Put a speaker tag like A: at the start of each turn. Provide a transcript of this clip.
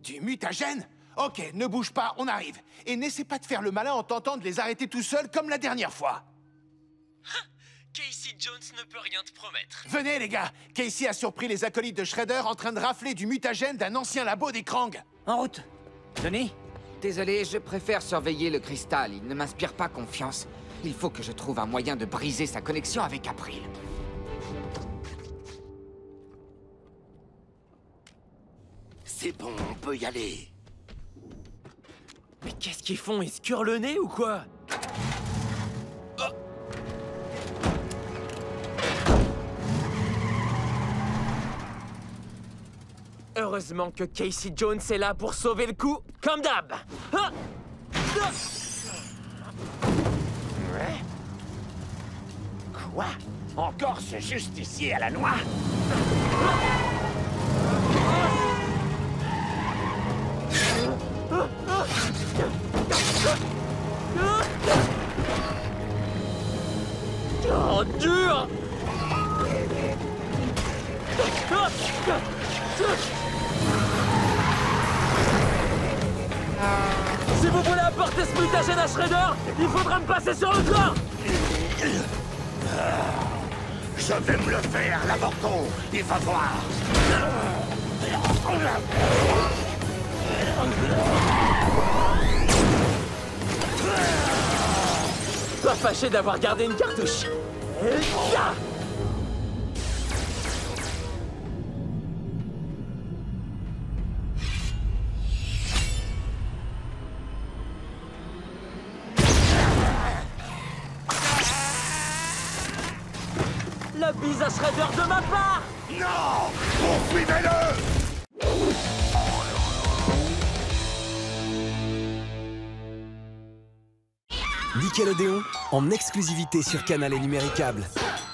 A: Du mutagène? Ok, ne bouge pas, on arrive. Et n'essaie pas de faire le malin en tentant de les arrêter tout seul comme la dernière fois.
B: Casey Jones ne peut rien te promettre.
A: Venez les gars, Casey a surpris les acolytes de Shredder en train de rafler du mutagène d'un ancien labo des Krang.
C: En route. Johnny?
D: Désolé, je préfère surveiller le cristal. Il ne m'inspire pas confiance. Il faut que je trouve un moyen de briser sa connexion avec April.
E: C'est bon, on peut y aller.
B: Mais qu'est-ce qu'ils font? Ils se curent le nez ou quoi? Heureusement que Casey Jones est là pour sauver le coup, comme d'hab.
E: Quoi? Encore ce justicier à la noix?
B: Oh, dur! Si vous voulez apporter ce mutagène à Shredder, il faudra me passer sur le corps!
E: Je vais me le faire, l'avorton. Il va voir.
B: Pas fâché d'avoir gardé une cartouche. La bise à Shredder de ma part!
E: Non! Poursuivez-le!
F: Nickelodeon, en exclusivité sur Canal et Numéricable.